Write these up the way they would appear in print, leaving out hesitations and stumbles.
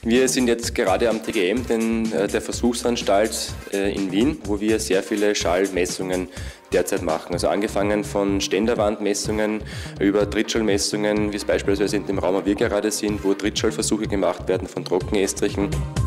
Wir sind jetzt gerade am TGM, der Versuchsanstalt in Wien, wo wir sehr viele Schallmessungen derzeit machen. Also angefangen von Ständerwandmessungen über Trittschallmessungen, wie es beispielsweise in dem Raum, wo wir gerade sind, wo Trittschallversuche gemacht werden von Trockenestrichen.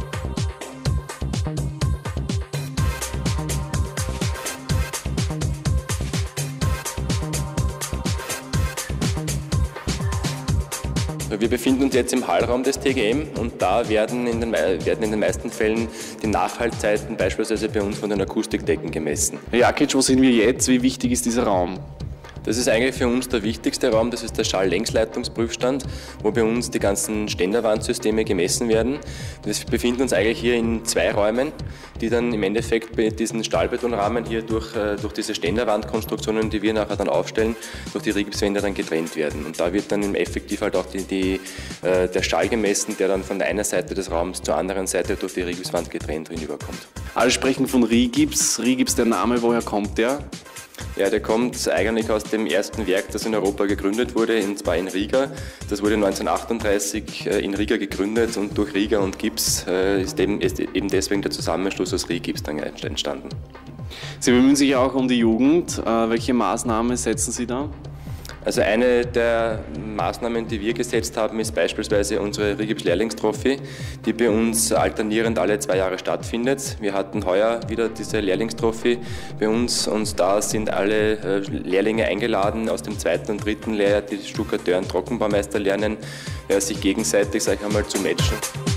Wir befinden uns jetzt im Hallraum des TGM und da werden in den meisten Fällen die Nachhaltzeiten beispielsweise bei uns von den Akustikdecken gemessen. Herr Jakic, wo sind wir jetzt? Wie wichtig ist dieser Raum? Das ist eigentlich für uns der wichtigste Raum, das ist der Schalllängsleitungsprüfstand, wo bei uns die ganzen Ständerwandsysteme gemessen werden. Wir befinden uns eigentlich hier in 2 Räumen, die dann im Endeffekt bei diesen Stahlbetonrahmen hier durch diese Ständerwandkonstruktionen, die wir nachher dann aufstellen, durch die Rigipswände dann getrennt werden. Und da wird dann effektiv halt auch der Schall gemessen, der dann von der einen Seite des Raums zur anderen Seite durch die Rigipswand getrennt hinüberkommt. Alle sprechen von Rigips. Rigips, der Name, woher kommt der? Ja, der kommt eigentlich aus dem ersten Werk, das in Europa gegründet wurde, und zwar in Riga. Das wurde 1938 in Riga gegründet und durch Riga und Gips ist eben deswegen der Zusammenschluss aus Rigips dann entstanden. Sie bemühen sich auch um die Jugend. Welche Maßnahmen setzen Sie da? Also eine der Maßnahmen, die wir gesetzt haben, ist beispielsweise unsere Rigips-Lehrlingstrophy, die bei uns alternierend alle 2 Jahre stattfindet. Wir hatten heuer wieder diese Lehrlingstrophy bei uns und da sind alle Lehrlinge eingeladen aus dem 2. und 3. Lehrjahr, die Stuckateur und Trockenbaumeister lernen, sich gegenseitig, sag ich einmal, zu matchen.